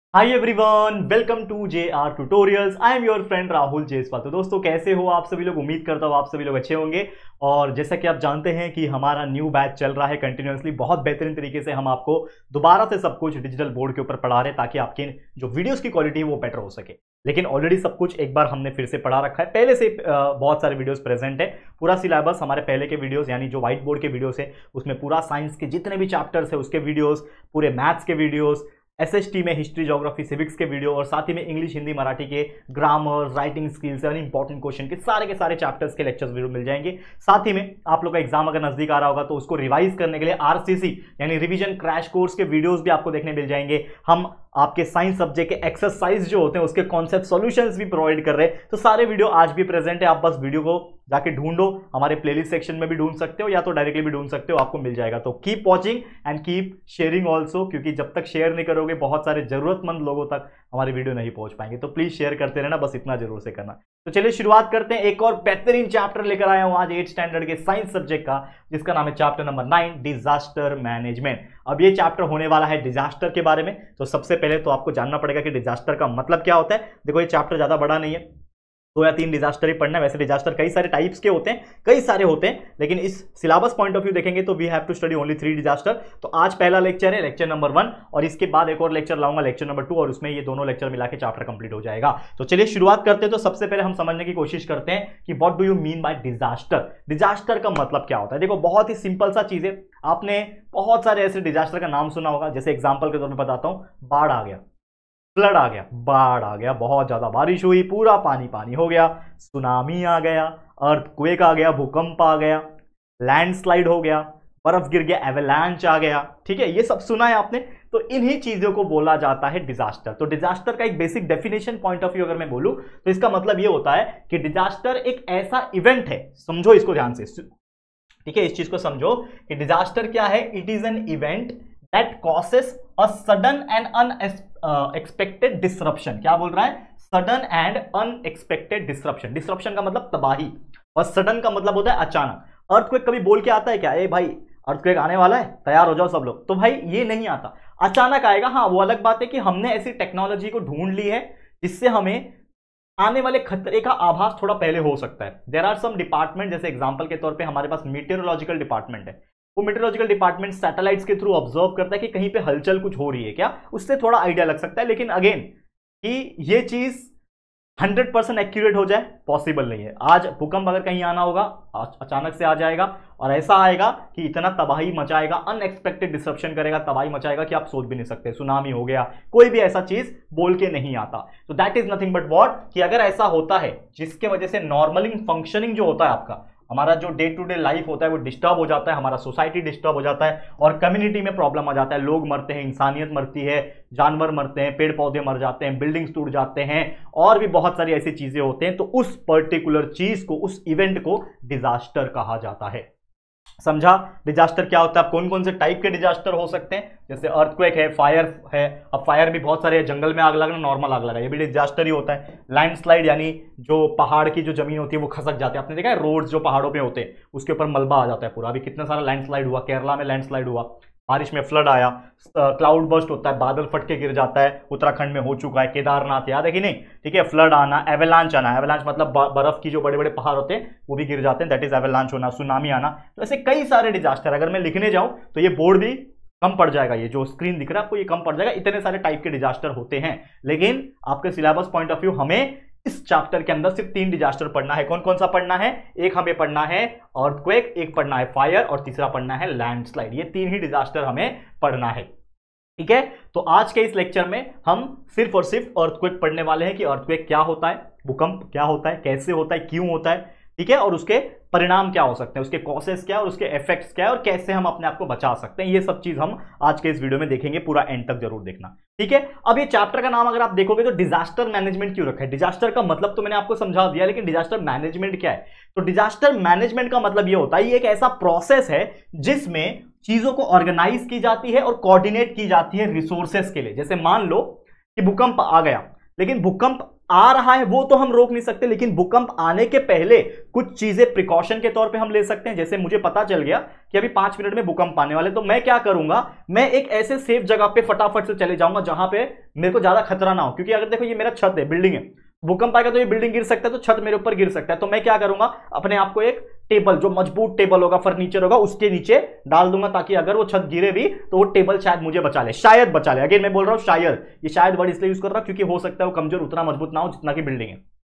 Hi everyone, welcome to JR tutorials. I am your friend Rahul Jaiswal. तो दोस्तों, कैसे हो आप सभी लोग? उम्मीद करता हूँ आप सभी लोग अच्छे होंगे। और जैसा कि आप जानते हैं कि हमारा न्यू बैच चल रहा है कंटिन्यूअसली, बहुत बेहतरीन तरीके से हम आपको दोबारा से सब कुछ डिजिटल बोर्ड के ऊपर पढ़ा रहे हैं ताकि आपके जो वीडियोस की क्वालिटी है वो बेटर हो सके। लेकिन ऑलरेडी सब कुछ एक बार हमने फिर से पढ़ा रखा है, पहले से बहुत सारे वीडियोस प्रेजेंट है। पूरा सिलेबस हमारे पहले के वीडियोस यानी जो व्हाइट बोर्ड के वीडियोस है उसमें पूरा साइंस के जितने भी चैप्टर्स है उसके वीडियोस, पूरे मैथ्स के वीडियोस, SST में हिस्ट्री, ज्योग्राफी, सिविक्स के वीडियो और साथ ही में इंग्लिश, हिंदी, मराठी के ग्रामर, राइटिंग स्किल्स यानी इंपॉर्टेंट क्वेश्चन के सारे चैप्टर्स के लेक्चर्स वीडियो मिल जाएंगे। साथ ही में आप लोग का एग्जाम अगर नजदीक आ रहा होगा तो उसको रिवाइज करने के लिए RCC यानी रिवीजन क्रैश कोर्स के वीडियोस भी आपको देखने मिल जाएंगे। हम आपके साइंस सब्जेक्ट के एक्सरसाइज जो होते हैं उसके कॉन्सेप्ट सॉल्यूशंस भी प्रोवाइड कर रहे हैं। तो सारे वीडियो आज भी प्रेजेंट है, आप बस वीडियो को जाके ढूंढो, हमारे प्लेलिस्ट सेक्शन में भी ढूंढ सकते हो या तो डायरेक्टली भी ढूंढ सकते हो, आपको मिल जाएगा। तो keep watching and keep sharing also, क्योंकि जब तक शेयर नहीं करोगे बहुत सारे जरूरतमंद लोगों तक हमारी वीडियो नहीं पहुंच पाएंगे। तो प्लीज शेयर करते रहना, बस इतना जरूर से करना। तो चलिए शुरुआत करते हैं। एक और बेहतरीन चैप्टर लेकर आया हूं आज 8th स्टैंडर्ड के साइंस सब्जेक्ट का, जिसका नाम है चैप्टर नंबर 9 डिजास्टर मैनेजमेंट। अब ये चैप्टर होने वाला है डिजास्टर के बारे में। तो सबसे पहले तो आपको जानना पड़ेगा कि डिजास्टर का मतलब क्या होता है। देखो, ये चैप्टर ज्यादा बड़ा नहीं है, 2 या 3 डिजास्टर ही पढ़ना है। वैसे डिजास्टर कई सारे टाइप्स के होते हैं, कई सारे होते हैं, लेकिन इस सिलेबस पॉइंट ऑफ व्यू देखेंगे तो we have to study only 3 disaster. तो आज पहला लेक्चर है, लेक्चर नंबर 1, और इसके बाद एक और लेक्चर लाऊंगा, लेक्चर नंबर 2, और उसमें ये दोनों लेक्चर मिला के चैप्टर कंप्लीट हो जाएगा। तो चलिए शुरुआत करते हैं। तो सबसे पहले हम समझने की कोशिश करते हैं कि what do you mean by disaster. Disaster का मतलब क्या होता है? देखो, बहुत ही सिंपल सा चीज है। आपने बहुत सारे ऐसे डिजास्टर का नाम सुना होगा, जैसे एग्जाम्पल के तौर पर बताता हूं, बाढ़ आ गया, फ्लड आ गया, बाढ़ आ गया, बहुत ज्यादा बारिश हुई, पूरा पानी पानी हो गया, सुनामी आ गया, अर्थक्वेक आ गया, भूकंप आ गया, लैंडस्लाइड हो गया, बर्फ गिर गया, एवलांच आ गया। ठीक है, ये सब सुना है आपने। तो इन्हीं चीजों को बोला जाता है डिजास्टर। तो डिजास्टर का एक basic definition point of view अगर मैं बोलूं तो इसका मतलब ये होता है कि डिजास्टर एक ऐसा इवेंट है, समझो इसको ध्यान से, ठीक है, इस चीज को समझो कि डिजास्टर क्या है। It is an event that causes a sudden and unexpected disruption. क्या बोल रहा है? Sudden and unexpected disruption. Disruption का मतलब तबाही, और सडन का मतलब होता है अचानक। अर्थक्वेक कभी बोल के आता है क्या, ए भाई अर्थक्वेक आने वाला है, तैयार हो जाओ सब लोग? तो भाई ये नहीं आता, अचानक आएगा। हाँ, वो अलग बात है कि हमने ऐसी टेक्नोलॉजी को ढूंढ ली है जिससे हमें आने वाले खतरे का आभास थोड़ा पहले हो सकता है। देयर आर सम डिपार्टमेंट, जैसे एग्जांपल के तौर पे हमारे पास मीटेरोलॉजिकल डिपार्टमेंट है। वो मीटेरोलॉजिकल डिपार्टमेंट सैटेलाइट्स के थ्रू ऑब्जर्व करता है कि कहीं पे हलचल कुछ हो रही है क्या, उससे थोड़ा आइडिया लग सकता है। लेकिन अगेन कि ये चीज 100% एक्यूरेट हो जाए पॉसिबल नहीं है। आज भूकंप अगर कहीं आना होगा, अचानक से आ जाएगा, और ऐसा आएगा कि इतना तबाही मचाएगा, अनएक्सपेक्टेड डिसरप्शन करेगा, तबाही मचाएगा कि आप सोच भी नहीं सकते। सुनामी हो गया, कोई भी ऐसा चीज बोल के नहीं आता। तो that is nothing but what, कि अगर ऐसा होता है जिसके वजह से नॉर्मली फंक्शनिंग जो होता है आपका, हमारा जो डे टू डे लाइफ होता है वो डिस्टर्ब हो जाता है, हमारा सोसाइटी डिस्टर्ब हो जाता है, और कम्युनिटी में प्रॉब्लम आ जाता है। लोग मरते हैं, इंसानियत मरती है, जानवर मरते हैं, पेड़ पौधे मर जाते हैं, बिल्डिंग्स टूट जाते हैं, और भी बहुत सारी ऐसी चीजें होते हैं। तो उस पर्टिकुलर चीज को, उस इवेंट को डिजास्टर कहा जाता है। समझा डिजास्टर क्या होता है? अब कौन कौन से टाइप के डिजास्टर हो सकते हैं? जैसे अर्थक्वेक है, फायर है। अब फायर भी बहुत सारे है, जंगल में आग लगना, नॉर्मल आग लगा, ये भी डिजास्टर ही होता है। लैंडस्लाइड यानी जो पहाड़ की जो जमीन होती है वो खसक जाती है। आपने देखा है रोड्स जो पहाड़ों पे होते हैं उसके ऊपर मलबा आ जाता है पूरा। अभी कितना सारा लैंडस्लाइड हुआ, केरला में लैंडस्लाइड हुआ, बारिश में फ्लड आया, क्लाउड बर्स्ट होता है, बादल फट के गिर जाता है, उत्तराखंड में हो चुका है, केदारनाथ, याद है कि नहीं? ठीक है, फ्लड आना, एवलांच आना, एवलांच मतलब बर्फ की जो बड़े बड़े पहाड़ होते हैं वो भी गिर जाते हैं, दैट इज एवलांच होना, सुनामी आना। तो ऐसे कई सारे डिजास्टर, अगर मैं लिखने जाऊं तो ये बोर्ड भी कम पड़ जाएगा, ये जो स्क्रीन दिख रहा है आपको ये कम पड़ जाएगा, इतने सारे टाइप के डिजास्टर होते हैं। लेकिन आपके सिलेबस पॉइंट ऑफ व्यू हमें इस चैप्टर के अंदर सिर्फ 3 डिजास्टर पढ़ना है। कौन कौन सा पढ़ना है? एक हमें पढ़ना है अर्थक्वेक, एक पढ़ना है फायर, और तीसरा पढ़ना है लैंडस्लाइड। ये 3 ही डिजास्टर हमें पढ़ना है। ठीक है, तो आज के इस लेक्चर में हम सिर्फ और सिर्फ अर्थक्वेक पढ़ने वाले हैं कि अर्थक्वेक क्या होता है, भूकंप क्या होता है, कैसे होता है, क्यों होता है, ठीक है, और उसके परिणाम क्या हो सकते हैं, उसके कॉसेस क्या है और उसके इफेक्ट्स क्या है, और कैसे हम अपने आप को बचा सकते हैं। ये सब चीज हम आज के इस वीडियो में देखेंगे, पूरा एंड तक जरूर देखना। ठीक है, अब ये चैप्टर का नाम अगर आप देखोगे तो डिजास्टर मैनेजमेंट क्यों रखा है? डिजास्टर का मतलब तो मैंने आपको समझा दिया, लेकिन डिजास्टर मैनेजमेंट क्या है? तो डिजास्टर मैनेजमेंट का मतलब ये होता है, ये एक ऐसा प्रोसेस है जिसमें चीजों को ऑर्गेनाइज की जाती है और कोऑर्डिनेट की जाती है रिसोर्सेस के लिए। जैसे मान लो कि भूकंप आ गया, लेकिन भूकंप आ रहा है वो तो हम रोक नहीं सकते, लेकिन भूकंप आने के पहले कुछ चीजें प्रिकॉशन के तौर पे हम ले सकते हैं। जैसे मुझे पता चल गया कि अभी 5 मिनट में भूकंप आने वाले, तो मैं क्या करूंगा, मैं एक ऐसे सेफ जगह पे फटाफट से चले जाऊंगा जहां पे मेरे को ज्यादा खतरा ना हो। क्योंकि अगर देखो ये मेरा छत है, बिल्डिंग है, भूकंप आएगा तो ये बिल्डिंग गिर सकता है, तो छत मेरे ऊपर गिर सकता है। तो मैं क्या करूंगा, अपने आप को एक टेबल, जो मजबूत टेबल होगा, फर्नीचर होगा, उसके नीचे डाल दूंगा, ताकि अगर वो छत गिरे भी तो वो टेबल शायद मुझे बचा ले, शायद बचा ले। अगेन मैं बोल रहा हूं शायद, ये शायद वर्ड इसलिए यूज कर रहा हूं क्योंकि हो सकता है वो कमजोर उतना मजबूत ना हो जितना की बिल्डिंग है।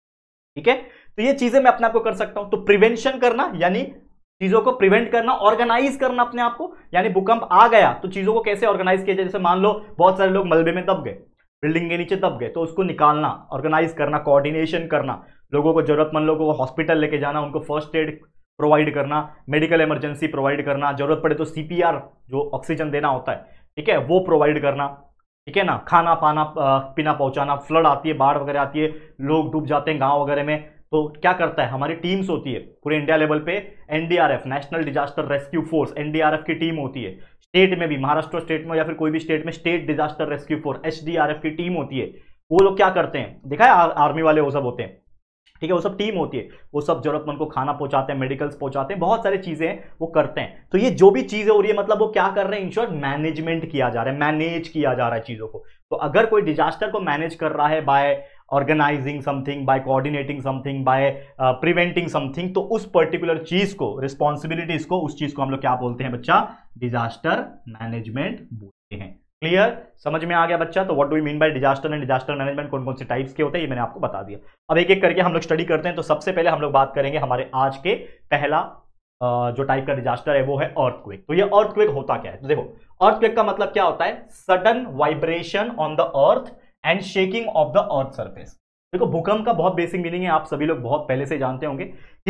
ठीक है, तो ये चीजें मैं अपने आप को कर सकता हूं। तो प्रिवेंशन करना यानी चीजों को प्रिवेंट करना, ऑर्गेनाइज करना अपने आप को, यानी भूकंप आ गया तो चीजों को कैसे ऑर्गेनाइज किया जाए। जैसे मान लो बहुत सारे लोग मलबे में दब गए, बिल्डिंग के नीचे दब गए, तो उसको निकालना, ऑर्गेनाइज करना, कोऑर्डिनेशन करना, लोगों को, जरूरतमंद लोगों को हॉस्पिटल लेके जाना, उनको फर्स्ट एड प्रोवाइड करना, मेडिकल इमरजेंसी प्रोवाइड करना, जरूरत पड़े तो सीपीआर जो ऑक्सीजन देना होता है, ठीक है, वो प्रोवाइड करना। ठीक है ना, खाना पाना पीना पहुंचाना। फ्लड आती है, बाढ़ वगैरह आती है, लोग डूब जाते हैं गांव वगैरह में, तो क्या करता है, हमारी टीम्स होती है पूरे इंडिया लेवल पे, NDRF, national disaster rescue force, NDRF की टीम होती है। स्टेट में भी, महाराष्ट्र स्टेट में या फिर कोई भी स्टेट में state disaster rescue force, SDRF की टीम होती है। वो लोग क्या करते हैं, देखा है आर्मी वाले वो सब होते हैं, ठीक है, वो सब टीम होती है, वो सब जरूरतमंद को खाना पहुंचाते हैं, मेडिकल्स पहुंचाते हैं, बहुत सारी चीजें वो करते हैं। तो ये जो भी चीजें हो रही है, मतलब वो क्या कर रहे हैं, इन शॉर्ट मैनेजमेंट किया जा रहा है, मैनेज किया जा रहा है चीजों को। तो अगर कोई डिजास्टर को मैनेज कर रहा है by organising something, by coordinating something, by preventing something, तो उस पर्टिकुलर चीज को, रिस्पॉन्सिबिलिटीज को, उस चीज को हम लोग क्या बोलते हैं बच्चा, डिजास्टर मैनेजमेंट बोलते हैं। क्लियर, समझ में आ गया बच्चा। तो what do you mean by disaster and disaster management, कौन कौन से टाइप्स के होते हैं, ये मैंने आपको बता दिया। अब एक एक करके हम लोग स्टडी करते हैं। तो सबसे पहले हम लोग बात करेंगे हमारे आज के पहला जो टाइप का डिजास्टर है वो है अर्थक्वेक। तो ये अर्थक्वेक होता क्या है, तो देखो अर्थक्वेक का मतलब क्या होता है, sudden vibration on the earth and shaking of the earth surface. देखो भूकंप का बहुत बेसिक मीनिंग है, आप सभी लोग बहुत पहले से जानते होंगे कि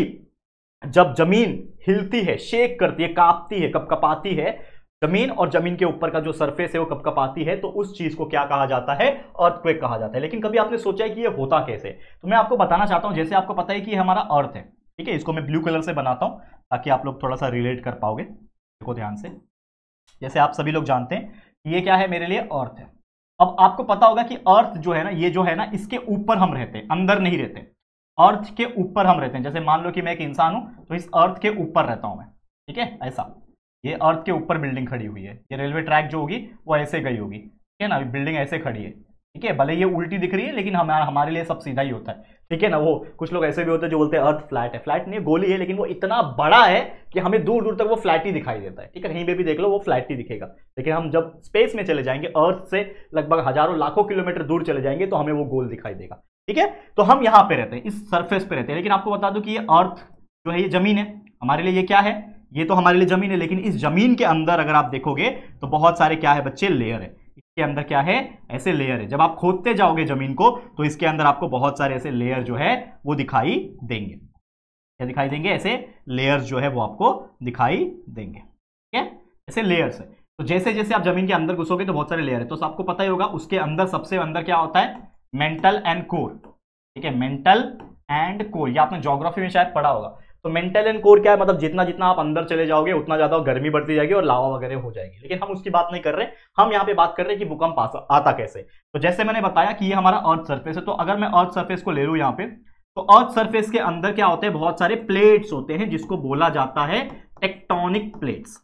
जब जमीन हिलती है, शेक करती है, कांपती है, कपकपाती है जमीन, और जमीन के ऊपर का जो सरफेस है वो कपकपाती है, तो उस चीज को क्या कहा जाता है, अर्थक्वेक कहा जाता है। लेकिन कभी आपने सोचा है कि ये होता कैसे, तो मैं आपको बताना चाहता हूं। जैसे आपको पता है कि हमारा अर्थ है, ठीक है, इसको मैं ब्लू कलर से बनाता हूं ताकि आप लोग थोड़ा सा रिलेट कर पाओगे। देखो ध्यान से, जैसे आप सभी लोग जानते हैं ये क्या है, मेरे लिए अर्थ है। अब आपको पता होगा कि अर्थ जो है ना, ये जो है ना, इसके ऊपर हम रहते हैं, अंदर नहीं रहते, अर्थ के ऊपर हम रहते हैं। जैसे मान लो कि मैं एक इंसान हूं, तो इस अर्थ के ऊपर रहता हूं मैं, ठीक है, ऐसा, ये अर्थ के ऊपर बिल्डिंग खड़ी हुई है, ये रेलवे ट्रैक जो होगी वो ऐसे गई होगी, ठीक है ना, बिल्डिंग ऐसे खड़ी है, ठीक है, भले ये उल्टी दिख रही है लेकिन हमारे लिए सब सीधा ही होता है, ठीक है ना। वो कुछ लोग ऐसे भी होते हैं जो बोलते हैं अर्थ फ्लैट है, फ्लैट नहीं, गोली है, लेकिन वो इतना बड़ा है कि हमें दूर दूर तक वो फ्लैट ही दिखाई देता है, ठीक है, कहीं पे भी देख लो वो फ्लैट ही दिखेगा। लेकिन हम जब स्पेस में चले जाएंगे, अर्थ से लगभग हजारों लाखों किलोमीटर दूर चले जाएंगे, तो हमें वो गोल दिखाई देगा, ठीक है। तो हम यहाँ पे रहते हैं, इस सरफेस पे रहते हैं। लेकिन आपको बता दूं कि ये अर्थ जो है, ये जमीन है हमारे लिए, ये क्या है, ये तो हमारे लिए जमीन है। लेकिन इस जमीन के अंदर अगर आप देखोगे तो बहुत सारे क्या है बच्चे, लेयर है। इसके अंदर क्या है, ऐसे लेयर है। जब आप खोदते जाओगे जमीन को तो इसके अंदर आपको बहुत सारे ऐसे लेयर जो है वो दिखाई देंगे। क्या दिखाई देंगे, ऐसे लेयर्स जो है वो आपको दिखाई देंगे, ठीक है, ऐसे लेयर्स है। तो जैसे जैसे आप जमीन के अंदर घुसोगे तो बहुत सारे लेयर है। तो आपको पता ही होगा उसके अंदर सबसे अंदर क्या होता है, मेंटल एंड कोर, ठीक है, मेंटल एंड कोर, ये आपने ज्योग्राफी में शायद पढ़ा होगा। तो मेंटल एंड कोर क्या है, मतलब जितना जितना आप अंदर चले जाओगे उतना ज्यादा गर्मी बढ़ती जाएगी और लावा वगैरह हो जाएगी। लेकिन हम उसकी बात नहीं कर रहे, हम यहाँ पे बात कर रहे हैं कि भूकंप आता कैसे। तो जैसे मैंने बताया कि ये हमारा अर्थ सरफेस है, तो अगर मैं अर्थ सरफेस को ले लूं यहाँ पे, तो अर्थ सरफेस के अंदर क्या होते हैं, बहुत सारे प्लेट्स होते हैं जिसको बोला जाता है tectonic plates.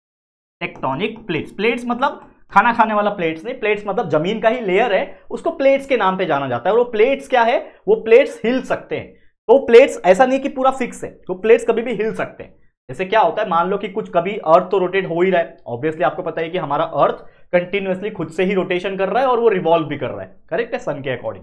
Tectonic plates, plates मतलब खाना खाने वाला प्लेट्स नहीं, प्लेट्स मतलब जमीन का ही लेयर है, उसको प्लेट्स के नाम पे जाना जाता है। और वो प्लेट्स क्या है, वो प्लेट्स हिल सकते हैं। तो प्लेट्स ऐसा नहीं कि पूरा फिक्स है, तो प्लेट्स कभी भी हिल सकते हैं। जैसे क्या होता है, मान लो कि कुछ कभी अर्थ तो रोटेट हो ही रहा है, ऑब्वियसली आपको पता है कि हमारा अर्थ कंटिन्यूअसली खुद से ही रोटेशन कर रहा है और वो रिवॉल्व भी कर रहा है, करेक्ट है, सन के अकॉर्डिंग।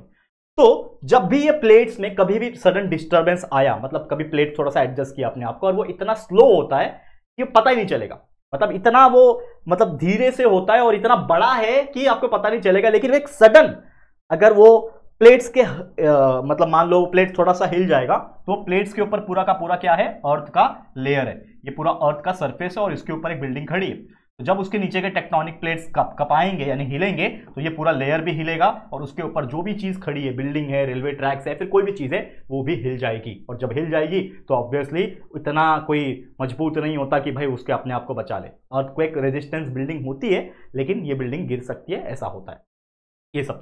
तो जब भी ये प्लेट्स में कभी भी सडन डिस्टर्बेंस आया, मतलब कभी प्लेट थोड़ा सा एडजस्ट किया अपने आप को, और वो इतना स्लो होता है कि पता ही नहीं चलेगा, मतलब इतना वो मतलब धीरे से होता है और इतना बड़ा है कि आपको पता नहीं चलेगा। लेकिन एक सडन अगर वो प्लेट्स के मतलब मान लो प्लेट थोड़ा सा हिल जाएगा, तो प्लेट्स के ऊपर पूरा का पूरा क्या है, अर्थ का लेयर है, ये पूरा अर्थ का सरफेस है और इसके ऊपर एक बिल्डिंग खड़ी है। तो जब उसके नीचे के टेक्टोनिक प्लेट्स कपाएंगे यानी हिलेंगे, तो ये पूरा लेयर भी हिलेगा और उसके ऊपर जो भी चीज खड़ी है, बिल्डिंग है, रेलवे ट्रैक्स है, फिर कोई भी चीज है, वो भी हिल जाएगी। और जब हिल जाएगी तो ऑब्वियसली इतना कोई मजबूत नहीं होता कि भाई उसके अपने आप को बचा ले। अर्थक्वेक रेजिस्टेंस बिल्डिंग होती है, लेकिन ये बिल्डिंग गिर सकती है, ऐसा होता है। ये सब चीजें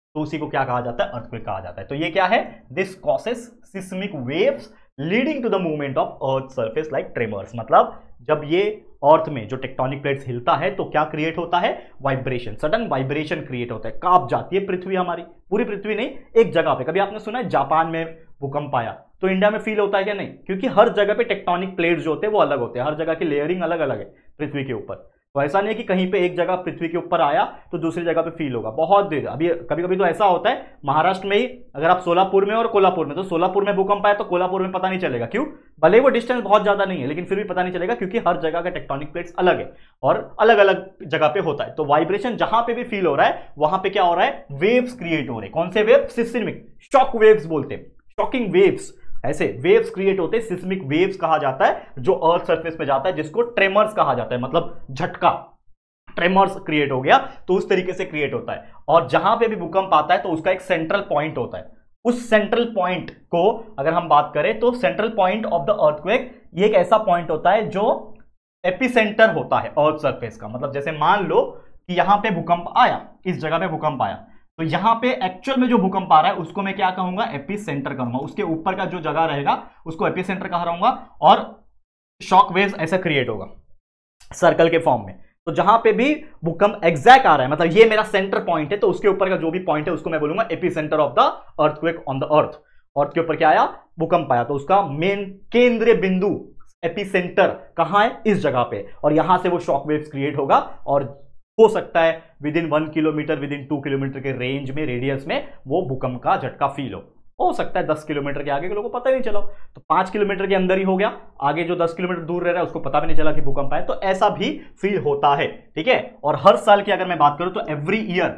तो उसी को क्या कहा जाता है, अर्थक्वेक कहा जाता है। तो ये क्या है, this causes seismic waves leading to the movement of earth surface like tremors. मतलब जब ये अर्थ में जो टेक्टोनिक प्लेट्स हिलता है तो क्या क्रिएट होता है, वाइब्रेशन, सडन वाइब्रेशन क्रिएट होता है, कांप जाती है पृथ्वी हमारी, पूरी पृथ्वी नहीं, एक जगह पे। कभी आपने सुना है जापान में भूकंप आया, तो इंडिया में फील होता है क्या, नहीं, क्योंकि हर जगह पे टेक्टोनिक प्लेट्स जो होते हैं वो अलग होते हैं, हर जगह की लेयरिंग अलग अलग है पृथ्वी के ऊपर। तो ऐसा नहीं है कि कहीं पे एक जगह पृथ्वी के ऊपर आया तो दूसरी जगह पे फील होगा, बहुत देर। अभी कभी कभी तो ऐसा होता है महाराष्ट्र में ही, अगर आप सोलापुर में और कोल्हापुर में, तो सोलापुर में भूकंप आया तो कोल्हापुर में पता नहीं चलेगा, क्यों, भले ही वो डिस्टेंस बहुत ज्यादा नहीं है लेकिन फिर भी पता नहीं चलेगा, क्योंकि हर जगह का टेक्टोनिक प्लेट्स अलग है और अलग अलग जगह पे होता है। तो वाइब्रेशन जहां पे भी फील हो रहा है वहां पे क्या हो रहा है, वेव्स क्रिएट हो रहे हैं। कौन से वेव, सिस्मिक, शॉक वेव्स बोलते हैं, शॉकिंग वेव्स, ऐसे वेव्स क्रिएट होते हैं, सिस्मिक वेव्स कहा जाता है जो अर्थ सरफेस पे जाता है, जिसको ट्रेमर्स कहा जाता है, मतलब झटका, ट्रेमर्स क्रिएट हो गया, तो उस तरीके से क्रिएट होता है। और जहां पे भी भूकंप आता है तो उसका एक सेंट्रल पॉइंट होता है, उस सेंट्रल पॉइंट को अगर हम बात करें तो central point of the earthquake ये एक ऐसा पॉइंट होता है जो एपिसेंटर होता है अर्थ सरफेस का। मतलब जैसे मान लो कि यहां पे भूकंप आया, इस जगह पे भूकंप आया, तो यहां पे एक्चुअल में जो भूकंप आ रहा है उसको मैं क्या कहूंगा, एपिसेंटर कहूंगा, उसके ऊपर का जो जगह रहेगा उसको एपिसेंटर कह रहूंगा, और शॉक वेव्स ऐसा क्रिएट होगा सर्कल के फॉर्म में। तो जहां पे भी भूकंप एग्जैक्ट आ रहा है, मतलब ये मेरा सेंटर पॉइंट है, तो उसके ऊपर का जो भी पॉइंट है उसको मैं बोलूंगा epicentre of the earthquake on the earth. Earth के ऊपर क्या आया, भूकंप आया, तो उसका मेन केंद्रीय बिंदु एपिसेंटर कहां है, इस जगह पे, और यहां से वो शॉक वेव्स क्रिएट होगा, और हो सकता है within 1 kilometre, within 2 kilometre के रेंज में, रेडियस में वो भूकंप का झटका फील हो सकता है 10 किलोमीटर के आगे के लोगों को पता ही नहीं चला, तो 5 किलोमीटर के अंदर ही हो गया, आगे जो 10 किलोमीटर दूर रह रहा है उसको पता भी नहीं चला कि भूकंप आया, तो ऐसा भी फील होता है, ठीक है। और हर साल की अगर मैं बात करूं तो एवरी ईयर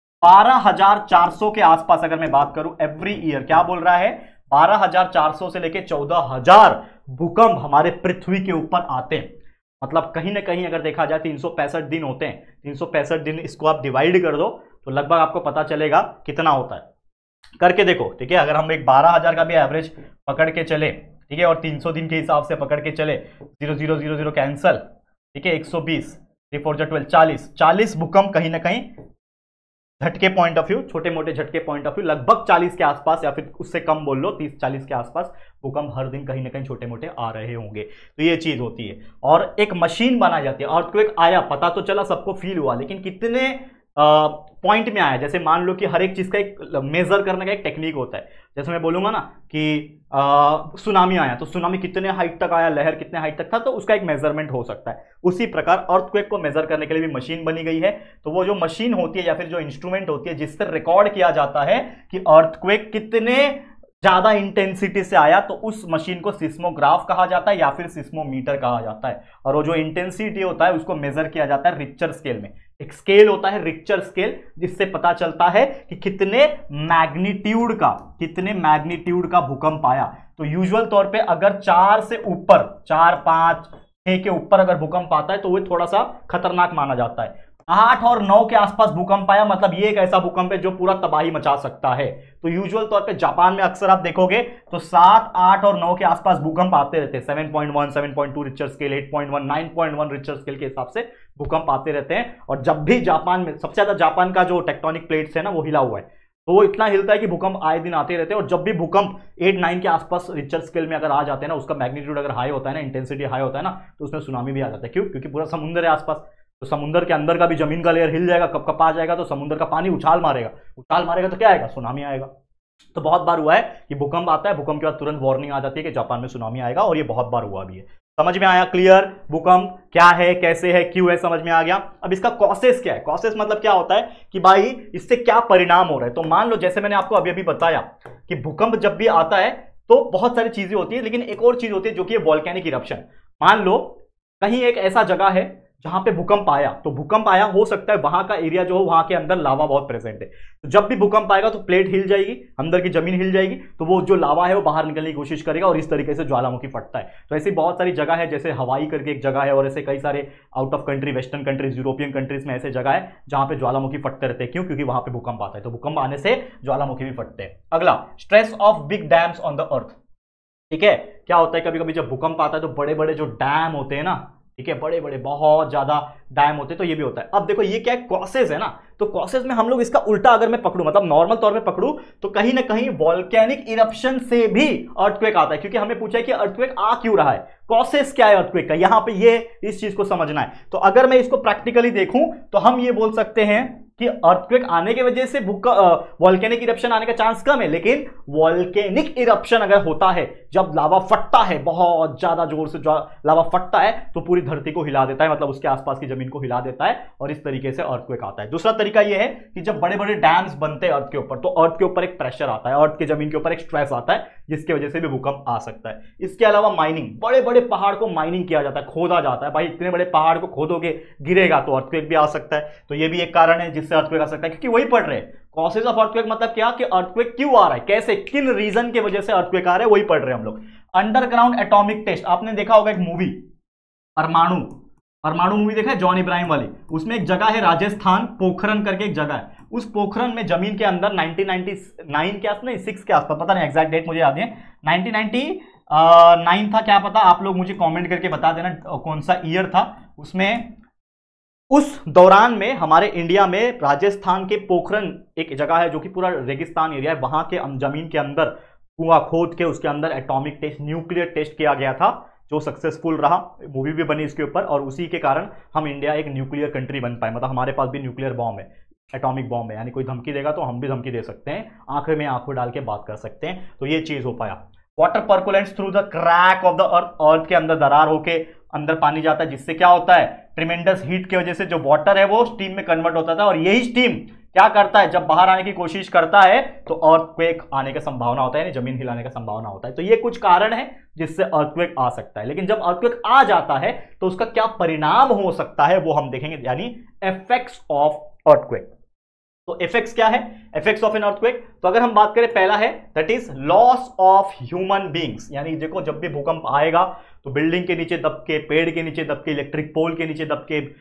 12,400 के आसपास, अगर मैं बात करूं एवरी ईयर, क्या बोल रहा है, 12,400 से लेके 14,000 भूकंप हमारे पृथ्वी के ऊपर आते हैं। मतलब कहीं ना कहीं अगर देखा जाए 365 दिन होते हैं, 365 दिन इसको आप डिवाइड कर दो तो लगभग आपको पता चलेगा कितना होता है, करके देखो, ठीक है। अगर हम एक 12,000 का भी एवरेज पकड़ के चले, ठीक है, और 300 दिन के हिसाब से पकड़ के चले, 0000 कैंसल, ठीक है, 120, 3 4 12, 40 भूकंप कहीं ना कहीं झटके पॉइंट ऑफ व्यू, छोटे मोटे झटके पॉइंट ऑफ व्यू, लगभग 40 के आसपास या फिर उससे कम बोल लो, 30-40 के आसपास भूकंप हर दिन कहीं ना कहीं छोटे मोटे आ रहे होंगे। तो ये चीज होती है, और एक मशीन बनाई जाती है। अर्थक्वेक आया, पता तो चला, सबको फील हुआ, लेकिन कितने पॉइंट में आया, जैसे मान लो कि हर एक चीज का एक मेजर करने का एक टेक्निक होता है। जैसे मैं बोलूंगा ना कि सुनामी आया, तो सुनामी कितने हाइट तक आया, लहर कितने हाइट तक था, तो उसका एक मेजरमेंट हो सकता है। उसी प्रकार अर्थक्वेक को मेजर करने के लिए भी मशीन बनी गई है। तो वो जो मशीन होती है या फिर जो इंस्ट्रूमेंट होती है जिससे रिकॉर्ड किया जाता है कि अर्थक्वेक कितने ज्यादा इंटेंसिटी से आया, तो उस मशीन को सिस्मोग्राफ कहा जाता है या फिर सिस्मोमीटर कहा जाता है। और वो जो इंटेंसिटी होता है उसको मेजर किया जाता है रिक्टर स्केल में। एक स्केल होता है रिक्टर स्केल, जिससे पता चलता है कि कितने मैग्नीट्यूड का भूकंप आया। तो यूजुअल तौर पे अगर 4 से ऊपर, 4, 5, 6 के ऊपर अगर भूकंप आता है तो वो थोड़ा सा खतरनाक माना जाता है। 8 और 9 के आसपास भूकंप आया, मतलब ये एक ऐसा भूकंप है जो पूरा तबाही मचा सकता है। तो यूजुअल तौर पे जापान में अक्सर आप देखोगे तो 7, 8 और 9 के आसपास भूकंप आते रहते हैं। 7.1, 7.2 रिक्टर स्केल, 8.1, 9.1 रिक्टर स्केल के हिसाब से भूकंप आते रहते हैं। और जब भी जापान में, सबसे ज्यादा जापान का जो टेक्टोनिक प्लेट्स है ना वो हिला हुआ है, तो वो इतना हिलता है कि भूकंप आए दिन आते रहते हैं। और जब भी भूकंप 8-9 के आसपास रिक्टर स्केल में अगर आ जाते हैं ना, उसका मैग्नीट्यूड अगर हाई होता है ना, इंटेंसिटी हाई होता है ना, तो उसमें सुनामी भी आ जाता है। क्यों? क्योंकि पूरा समुद्र है आसपास, तो समुद्र के अंदर का भी जमीन का लेयर हिल जाएगा, कप आ जाएगा, तो समुद्र का पानी उछाल मारेगा तो क्या आएगा, सुनामी आएगा। तो बहुत बार हुआ है कि भूकंप आता है, भूकंप के बाद तुरंत वार्निंग आ जाती है कि जापान में सुनामी आएगा, और ये बहुत बार हुआ भी है। समझ में आया? क्लियर? भूकंप क्या है, कैसे है, क्यों है, समझ में आ गया। अब इसका कॉसेस क्या है? कॉसेस मतलब क्या होता है कि भाई इससे क्या परिणाम हो रहा है। तो मान लो जैसे मैंने आपको अभी बताया कि भूकंप जब भी आता है तो बहुत सारी चीजें होती है, लेकिन एक और चीज होती है जो कि वॉल्केनिक इरप्शन। मान लो कहीं एक ऐसा जगह है जहां पे भूकंप आया, तो भूकंप आया, हो सकता है वहां का एरिया जो हो वहां के अंदर लावा बहुत प्रेजेंट है। तो जब भी भूकंप आएगा तो प्लेट हिल जाएगी, अंदर की जमीन हिल जाएगी, तो वो जो लावा है वो बाहर निकलने की कोशिश करेगा, और इस तरीके से ज्वालामुखी फटता है। तो ऐसी बहुत सारी जगह है, जैसे हवाई करके एक जगह है, और ऐसे कई सारे out of country, western countries, European countries में ऐसे जगह है जहां पे ज्वालामुखी फटते रहते हैं। क्यों? क्योंकि वहां पे भूकंप आता है, तो भूकंप आने से ज्वालामुखी भी फटते हैं। अगला, stress of big dams on the earth. ठीक है, क्या होता है कभी कभी जब भूकंप आता है तो बड़े बड़े जो डैम होते हैं ना, ठीक है, बड़े बड़े बहुत ज्यादा डैम होते हैं, तो ये भी होता है। अब देखो ये क्या है, कॉसेज है ना, तो कॉसेज में हम लोग इसका उल्टा अगर मैं पकड़ू, मतलब नॉर्मल तौर पे पकड़ू, तो कहीं ना कहीं वॉल्केनिक इरप्शन से भी अर्थक्वेक आता है, क्योंकि हमें पूछा है कि अर्थक्वेक आ क्यों रहा है, कॉसेज क्या है अर्थक्वेक का, यहां पे ये इस चीज को समझना है। तो अगर मैं इसको प्रैक्टिकली देखूं तो हम ये बोल सकते हैं कि अर्थक्वेक आने की वजह से वॉल्केनिक इरप्शन आने का चांस कम है, लेकिन वॉल्केनिक इरप्शन अगर होता है, जब लावा फटता है, बहुत ज्यादा जोर से लावा फटता है, तो पूरी धरती को हिला देता है, मतलब उसके आसपास की जमीन को हिला देता है, और इस तरीके से अर्थक्वेक आता है। दूसरा तरीका यह है कि जब बड़े बड़े डैम्स बनते हैं अर्थ के ऊपर, तो अर्थ के ऊपर एक प्रेशर आता है, अर्थ की जमीन के ऊपर एक स्ट्रेस आता है, जिसकी वजह से भी भूकंप आ सकता है। इसके अलावा माइनिंग, बड़े बड़े पहाड़ को माइनिंग किया जाता है, खोदा जाता है, भाई इतने बड़े पहाड़ को खोदोगे गिरेगा तो अर्थक्वेक भी आ सकता है, तो ये भी एक कारण है जिससे अर्थक्वेक आ सकता है, क्योंकि वही पढ़ रहे हैं कॉसेज ऑफ अर्थक्वेक, मतलब क्या कि अर्थक्वेक क्यों आ रहा है, कैसे, किन रीजन की वजह से अर्थक्वेक आ रहा है, वही पढ़ रहे हैं हम लोग। अंडरग्राउंड एटॉमिक टेस्ट, आपने देखा होगा एक मूवी परमाणु मूवी देखा है, जॉन इब्राहिम वाली, उसमें एक जगह है राजस्थान, पोखरन करके एक जगह है, उस पोखरन में जमीन के अंदर 1999 के आसपास, नहीं 6 के आसपास, पता नहीं एग्जैक्ट डेट मुझे याद है, 1999 था, क्या पता, आप लोग मुझे कमेंट करके बता देना कौन सा ईयर था उसमें। उस दौरान में हमारे इंडिया में राजस्थान के पोखरन एक जगह है जो कि पूरा रेगिस्तान एरिया है, वहां के जमीन के अंदर कुआं खोद के उसके अंदर एटॉमिक टेस्ट, न्यूक्लियर टेस्ट किया गया था, जो सक्सेसफुल रहा, मूवी भी बनी इसके ऊपर, और उसी के कारण हम इंडिया एक न्यूक्लियर कंट्री बन पाए, मतलब हमारे पास भी न्यूक्लियर बॉम्ब है, एटॉमिक बॉम्ब है, यानी कोई धमकी देगा तो हम भी धमकी दे सकते हैं, आंखें में आंखों डाल के बात कर सकते हैं, तो ये चीज हो पाया। Water percolates through the crack of the earth, earth के अंदर दरार होके अंदर पानी जाता है, जिससे क्या होता है, ट्रिमेंडस हीट की वजह से जो वाटर है वो स्टीम में कन्वर्ट होता था, और यही स्टीम क्या करता है, जब बाहर आने की कोशिश करता है तो अर्थक्वेक आने का संभावना होता है, यानी जमीन हिलाने का संभावना होता है। तो ये कुछ कारण है जिससे अर्थक्वेक आ सकता है, लेकिन जब अर्थक्वेक आ जाता है तो उसका क्या परिणाम हो सकता है वो हम देखेंगे, यानी इफेक्ट्स ऑफ अर्थक्वेक। तो इफेक्ट्स क्या है, इफेक्ट्स ऑफ एन अर्थक्वेक, तो अगर हम बात करें, पहला है that is loss of human beings, यानी देखो जब भी भूकंप आएगा तो बिल्डिंग के नीचे दब के, पेड़ के नीचे दब के, इलेक्ट्रिक पोल के नीचे दब के,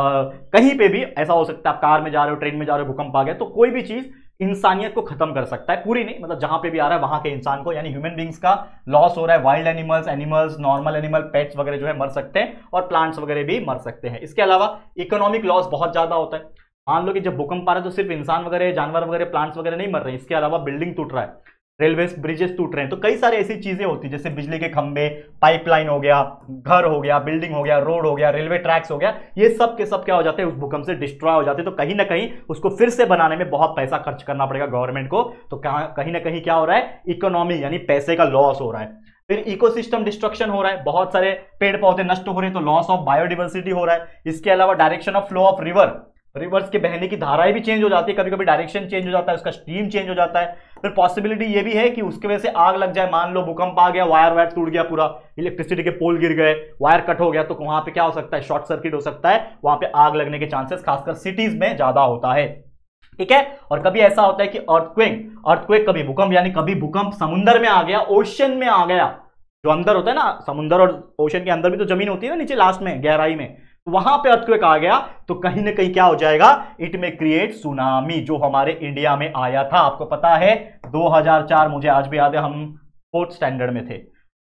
कहीं पे भी ऐसा हो सकता है, आप कार में जा रहे हो, ट्रेन में जा रहे हो, भूकंप आ गया, तो कोई भी चीज इंसानियत को खत्म कर सकता है, पूरी नहीं, मतलब जहां पे भी आ रहा है वहां के इंसान को, यानी ह्यूमन बींग्स का लॉस हो रहा है, wild animals, normal animal, pets वगैरह जो है मर सकते हैं, और प्लांट्स वगैरह भी मर सकते हैं। इसके अलावा इकोनॉमिक लॉस बहुत ज्यादा होता है, मान लो कि जब भूकंप आ रहा है तो सिर्फ इंसान वगैरह, जानवर वगैरह, प्लांट्स वगैरह नहीं मर रहे हैं, इसके अलावा बिल्डिंग टूट रहा है, रेलवे ब्रिजेस टूट रहे हैं, तो कई सारी ऐसी चीजें होती है, जैसे बिजली के खंभे, पाइपलाइन हो गया, घर हो गया, बिल्डिंग हो गया, रोड हो गया, रेलवे ट्रैक्स हो गया, ये सब के सब क्या हो जाते हैं, उस भूकंप से डिस्ट्रॉय हो जाते हैं, तो कहीं ना कहीं उसको फिर से बनाने में बहुत पैसा खर्च करना पड़ेगा गवर्नमेंट को, तो कहीं ना कहीं क्या हो रहा है, इकोनॉमी यानी पैसे का लॉस हो रहा है। फिर इकोसिस्टम डिस्ट्रक्शन हो रहा है, बहुत सारे पेड़ पौधे नष्ट हो रहे हैं, तो लॉस ऑफ बायोडिवर्सिटी हो रहा है। इसके अलावा direction of flow of rivers के बहने की धाराएं भी चेंज हो जाती है, कभी कभी डायरेक्शन चेंज हो जाता है, उसका स्ट्रीम चेंज हो जाता है। फिर पॉसिबिलिटी ये भी है कि उसकी वजह से आग लग जाए, मान लो भूकंप आ गया, वायर टूट गया, पूरा इलेक्ट्रिसिटी के पोल गिर गए, वायर कट हो गया, तो वहां पे क्या हो सकता है, शॉर्ट सर्किट हो सकता है, वहां पे आग लगने के चांसेस खासकर सिटीज में ज्यादा होता है, ठीक है। और कभी ऐसा होता है कि अर्थक्वेक कभी भूकंप, यानी कभी भूकंप समुद्र में आ गया, ओशन में आ गया, जो अंदर होता है ना, समुद्र और ओशन के अंदर भी तो जमीन होती है ना, नीचे लास्ट में गहराई में, तो वहां पे अर्थक्वेक आ गया, तो कहीं ना कहीं क्या हो जाएगा, इट में क्रिएट सुनामी, जो हमारे इंडिया में आया था, आपको पता है 2004, मुझे आज भी याद है, हम 4th स्टैंडर्ड में थे,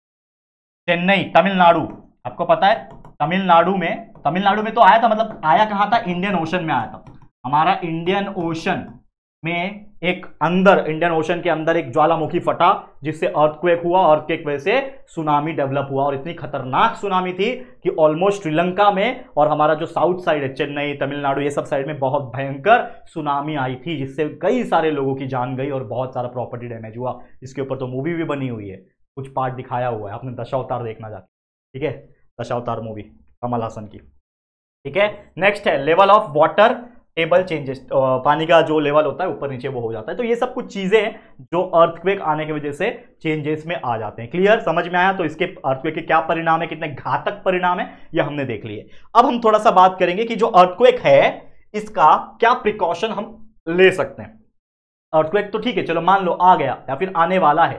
चेन्नई, तमिलनाडु, आपको पता है तमिलनाडु में तो आया था, मतलब आया कहां था, इंडियन ओशन में आया था। हमारा इंडियन ओशन में इंडियन ओशन के अंदर एक ज्वालामुखी फटा, जिससे अर्थक्वेक हुआ, अर्थक्वेक वजह से सुनामी डेवलप हुआ, और इतनी खतरनाक सुनामी थी कि ऑलमोस्ट श्रीलंका में और हमारा जो साउथ साइड है, चेन्नई, तमिलनाडु, ये सब साइड में बहुत भयंकर सुनामी आई थी, जिससे कई सारे लोगों की जान गई और बहुत सारा प्रॉपर्टी डैमेज हुआ। इसके ऊपर तो मूवी भी बनी हुई है, कुछ पार्ट दिखाया हुआ है, आपने दशावतार देखना जाके, ठीक है, दशावतार मूवी कमल हासन की, ठीक है। नेक्स्ट है level of water table changes, पानी का जो लेवल होता है ऊपर नीचे वो हो जाता है, तो ये सब कुछ चीजें हैं जो अर्थक्वेक आने की वजह से चेंजेस में आ जाते हैं। क्लियर, समझ में आया? तो इसके अर्थक्वेक के क्या परिणाम है, कितने घातक परिणाम है, ये हमने देख लिए। अब हम थोड़ा सा बात करेंगे कि जो अर्थक्वेक है इसका क्या प्रिकॉशन हम ले सकते हैं। अर्थक्वेक तो ठीक है, चलो मान लो आ गया या फिर आने वाला है,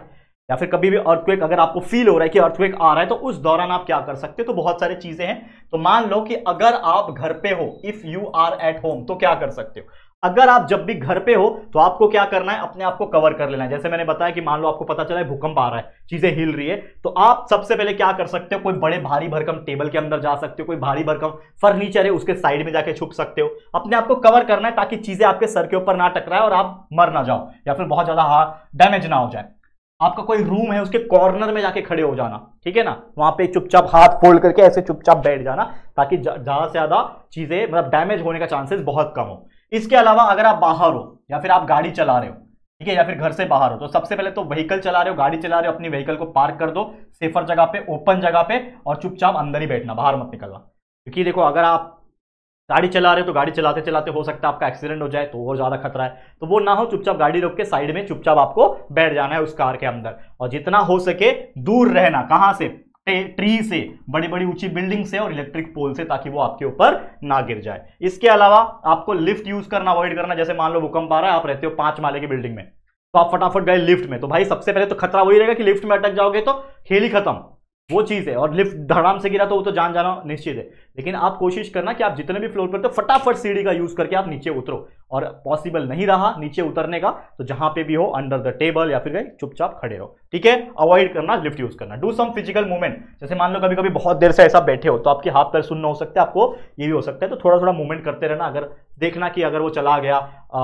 या फिर कभी भी अर्थक्वेक अगर आपको फील हो रहा है कि अर्थक्वेक आ रहा है, तो उस दौरान आप क्या कर सकते हो? तो बहुत सारी चीजें हैं। तो मान लो कि अगर आप घर पे हो, if you are at home, तो क्या कर सकते हो? अगर आप जब भी घर पे हो तो आपको क्या करना है? अपने आप को कवर कर लेना है। जैसे मैंने बताया कि मान लो आपको पता चला है भूकंप आ रहा है, चीजें हिल रही है, तो आप सबसे पहले क्या कर सकते हो? कोई बड़े भारी भरकम टेबल के अंदर जा सकते हो, कोई भारी भरकम फर्नीचर है उसके साइड में जाके छुप सकते हो। अपने आप को कवर करना है ताकि चीजें आपके सर के ऊपर ना टकराए और आप मर ना जाओ या फिर बहुत ज्यादा डैमेज ना हो जाए। आपका कोई रूम है उसके कॉर्नर में जाके खड़े हो जाना, ठीक है ना, वहां पे चुपचाप हाथ फोल्ड करके ऐसे चुपचाप बैठ जाना, ताकि ज्यादा से ज्यादा चीजें मतलब डैमेज होने का चांसेस बहुत कम हो। इसके अलावा अगर आप बाहर हो या फिर आप गाड़ी चला रहे हो, ठीक है, या फिर घर से बाहर हो, तो सबसे पहले तो व्हीकल चला रहे हो, गाड़ी चला रहे हो, अपनी व्हीकल को पार्क कर दो सेफर जगह पे, ओपन जगह पे, और चुपचाप अंदर ही बैठना, बाहर मत निकलना। क्योंकि देखो अगर आप गाड़ी चला रहे हो तो गाड़ी चलाते चलाते हो सकता है आपका एक्सीडेंट हो जाए, तो और ज्यादा खतरा है। तो वो ना हो, चुपचाप गाड़ी रोक के साइड में चुपचाप आपको बैठ जाना है उस कार के अंदर, और जितना हो सके दूर रहना। कहां से? ट्री से, बड़ी बड़ी ऊंची बिल्डिंग से और इलेक्ट्रिक पोल से, ताकि वो आपके ऊपर ना गिर जाए। इसके अलावा आपको लिफ्ट यूज करना अवॉइड करना। जैसे मान लो भूकंप आ रहा है, आप रहते हो 5 माले की बिल्डिंग में, तो आप फटाफट गए लिफ्ट में, तो भाई सबसे पहले तो खतरा वही रहेगा कि लिफ्ट में अटक जाओगे तो खेल ही खत्म, वो चीज है। और लिफ्ट धड़ाम से गिरा तो वो तो जान जाना निश्चित है। लेकिन आप कोशिश करना कि आप जितने भी फ्लोर पर तो फटाफट सीढ़ी का यूज करके आप नीचे उतरो, और पॉसिबल नहीं रहा नीचे उतरने का तो जहां पे भी हो अंडर द टेबल या फिर गए चुपचाप खड़े रहो, ठीक है। अवॉइड करना लिफ्ट यूज करना। Do some physical movement. जैसे मान लो कभी कभी बहुत देर से ऐसा बैठे हो तो आपके हाथ पैर सुन्न हो सकते हैं, आपको ये भी हो सकता है, तो थोड़ा थोड़ा मूवमेंट करते रहना। अगर देखना कि अगर वो चला गया,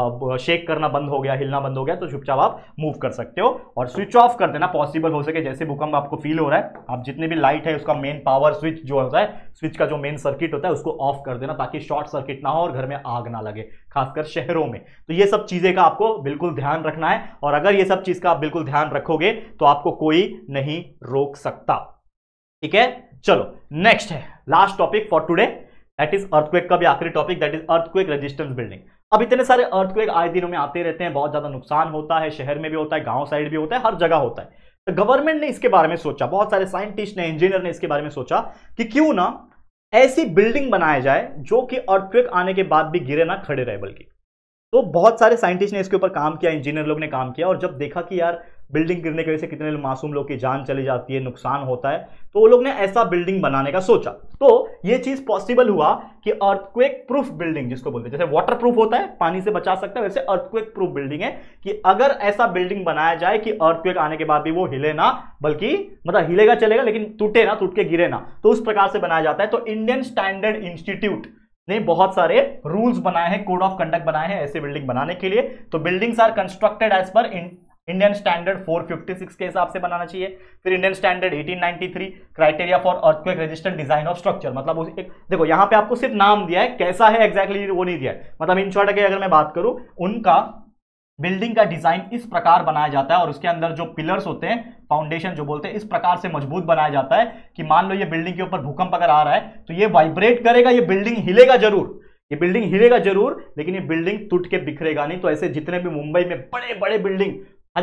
शेक करना बंद हो गया, हिलना बंद हो गया, तो चुपचाप आप मूव कर सकते हो। और स्विच ऑफ कर देना पॉसिबल हो सके। जैसे भूकंप आपको फील हो रहा है, आप जितने भी लाइट है उसका मेन पावर स्विच जो होता है, स्विच का जो मेन सर्किट होता है उसको ऑफ कर देना, ताकि शॉर्ट सर्किट ना हो और घर में आग ना लगे, खासकर शहरों में। तो ये सब चीजें का आपको बिल्कुल ध्यान रखना है, और अगर ये सब चीज का आप बिल्कुल ध्यान रखोगे तो आपको कोई नहीं रोक सकता, ठीक है। चलो नेक्स्ट है last topic for today, that is earthquake का भी आखिरी topic, that is earthquake resistance building. अब इतने सारे अर्थक्वेक आए दिनों में आते रहते हैं, बहुत ज्यादा नुकसान होता है, शहर में भी होता है, गांव साइड भी होता है, हर जगह होता है। तो गवर्नमेंट ने इसके बारे में सोचा, बहुत सारे साइंटिस्ट ने, इंजीनियर ने इसके बारे में सोचा कि क्यों ना ऐसी बिल्डिंग बनाया जाए जो कि अर्थक्वेक आने के बाद भी गिरे ना, खड़े रहे बल्कि। तो बहुत सारे साइंटिस्ट ने इसके ऊपर काम किया, इंजीनियर लोग ने काम किया, और जब देखा कि यार बिल्डिंग गिरने की वजह से कितने मासूम लोग की जान चली जाती है, नुकसान होता है, तो वो लोग ने ऐसा बिल्डिंग बनाने का सोचा। तो ये चीज पॉसिबल हुआ कि अर्थक्वेक प्रूफ बिल्डिंग जिसको बोलते हैं, जैसे वाटर प्रूफ होता है, पानी से बचा सकता है, वैसे अर्थक्वेक प्रूफ बिल्डिंग है कि अगर ऐसा बिल्डिंग बनाया जाए कि अर्थक्वेक आने के बाद भी वो हिले ना, बल्कि मतलब हिलेगा चलेगा लेकिन टूटे ना, टूट के गिरे ना, तो उस प्रकार से बनाया जाता है। तो इंडियन स्टैंडर्ड इंस्टीट्यूट ने बहुत सारे रूल्स बनाए हैं, कोड ऑफ कंडक्ट बनाए हैं ऐसे बिल्डिंग बनाने के लिए। तो buildings are constructed as per Indian standard 456 के हिसाब से बनाना चाहिए। फिर Indian standard 1893 criteria for earthquake resistant design of structure, मतलब देखो यहां पे आपको सिर्फ नाम दिया है, कैसा है एग्जैक्टली वो नहीं दिया है। मतलब इन शॉर्ट अगर मैं बात करूं, उनका बिल्डिंग का डिजाइन इस प्रकार बनाया जाता है, और उसके अंदर जो पिलर्स होते हैं, फाउंडेशन जो बोलते हैं, इस प्रकार से मजबूत बनाया जाता है कि मान लो ये बिल्डिंग के ऊपर भूकंप अगर आ रहा है तो ये वाइब्रेट करेगा, ये बिल्डिंग हिलेगा जरूर, ये बिल्डिंग हिलेगा जरूर, लेकिन ये बिल्डिंग टूट के बिखरेगा नहीं। तो ऐसे जितने भी मुंबई में बड़े बड़े बिल्डिंग,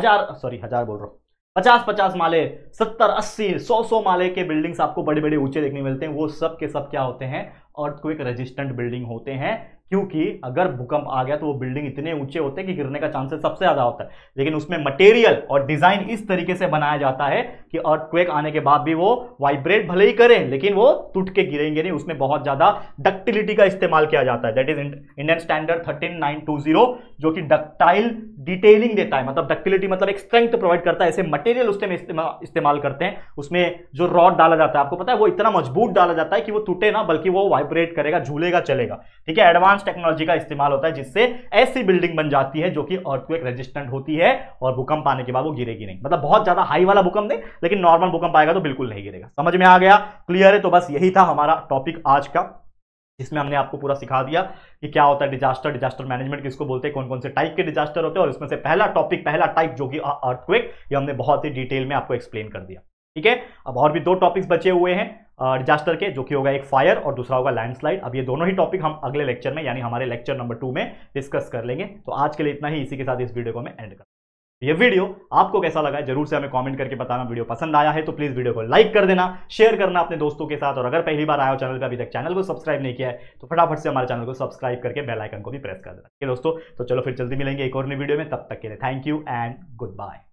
हजार बोल रहा हूं, 50-50 माले, 70-80, 100 माले के बिल्डिंग्स आपको बड़े बड़े ऊंचे देखने मिलते हैं। वो सब के सब क्या होते हैं? अर्थक्वेक रेजिस्टेंट बिल्डिंग होते हैं, क्योंकि अगर भूकंप आ गया तो वो बिल्डिंग इतने ऊंचे होते हैं कि गिरने का चांसेस सबसे ज्यादा होता है। लेकिन उसमें मटेरियल और डिजाइन इस तरीके से बनाया जाता है कि अर्थक्वेक आने के बाद भी वो वाइब्रेट भले ही करें लेकिन वो टूट के गिरेंगे नहीं। उसमें बहुत ज्यादा डक्टिलिटी का इस्तेमाल किया जाता है, दैट इज इंडियन स्टैंडर्ड 13920, जो कि डक्टाइल डिटेलिंग देता है, मतलब डक्टिलिटी मतलब एक स्ट्रेंथ प्रोवाइड करता है। ऐसे मटेरियल उसमें इस्तेमाल करते हैं, उसमें जो रॉड डाला जाता है, आपको पता है वो इतना मजबूत डाला जाता है कि वो टूटे ना, बल्कि वो वाइब्रेट करेगा, झूलेगा, चलेगा, ठीक है। एडवांस टेक्नोलॉजी का इस्तेमाल होता है जिससे ऐसी बिल्डिंग बन जाती है जो कि अर्थक्वेक रेजिस्टेंट होती है, और भूकंप आने के बाद वो गिरेगी नहीं। मतलब बहुत ज्यादा हाई वाला भूकंप नहीं, लेकिन नॉर्मल भूकंप आएगा तो बिल्कुल नहीं गिरेगा। समझ में आ गया? क्लियर है? तो बस यही था हमारा टॉपिक आज का, जिसमें हमने आपको पूरा सिखा दिया कि क्या होता है डिजास्टर, डिजास्टर मैनेजमेंट किसको बोलते हैं, कौन कौन से टाइप के डिजास्टर होते हैं, और इसमें से पहला टॉपिक, पहला टाइप जो कि अर्थक्वेक, ये हमने बहुत ही डिटेल में आपको एक्सप्लेन कर दिया, ठीक है। अब और भी 2 टॉपिक्स बचे हुए हैं डिजास्टर के, जो कि होगा एक फायर और दूसरा होगा लैंडस्लाइड। अब ये दोनों ही टॉपिक हम अगले लेक्चर में, यानी हमारे लेक्चर नंबर 2 में डिस्कस कर लेंगे। तो आज के लिए इतना ही, इसी के साथ इस वीडियो को मैं एंड कर। ये वीडियो आपको कैसा लगा है जरूर से हमें कमेंट करके बताना। वीडियो पसंद आया है तो प्लीज वीडियो को लाइक कर देना, शेयर करना अपने दोस्तों के साथ, और अगर पहली बार आया हो चैनल पे, अभी तक चैनल को सब्सक्राइब नहीं किया है तो फटाफट से हमारे चैनल को सब्सक्राइब करके बेल आइकन को भी प्रेस कर देना, ठीक है दोस्तों। तो चलो फिर जल्दी मिलेंगे एक और नई वीडियो में, तब तक के लिए thank you and good bye.